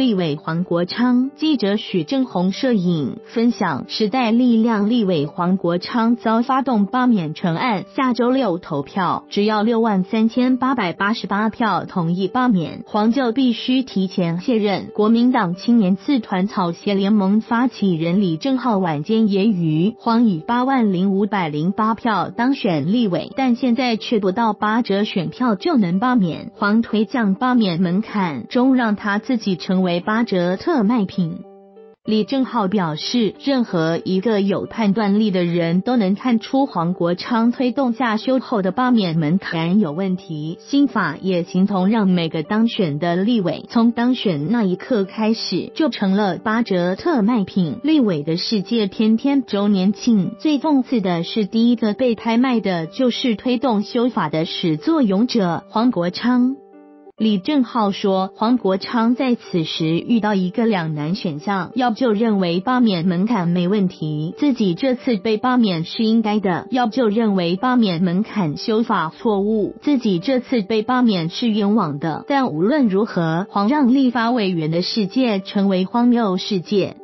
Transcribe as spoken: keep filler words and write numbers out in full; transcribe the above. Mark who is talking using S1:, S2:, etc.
S1: 立委黄国昌，记者许正宏摄影分享。时代力量立委黄国昌遭发动罢免成案，下周六投票，只要六万三千八百八十八票同意罢免，黄就必须提前卸任。国民党青年次团草协联盟发起人李正皓晚间揶揄，黄以八万零五百零八票当选立委，但现在却不到八折选票就能罢免，黄推降罢免门槛，终让他自己成为八折特卖品。李正皓表示，任何一个有判断力的人都能看出黄国昌推动下修后的罢免门槛有问题，新法也形同让每个当选的立委从当选那一刻开始就成了八折特卖品。立委的世界天天周年庆，最讽刺的是第一个被拍卖的就是推动修法的始作俑者黄国昌。李正皓说，黄国昌在此时遇到一个两难选项，要不就认为罢免门槛没问题，自己这次被罢免是应该的，要不就认为罢免门槛修法错误，自己这次被罢免是冤枉的。但无论如何，黄让立法委员的世界成为荒谬世界。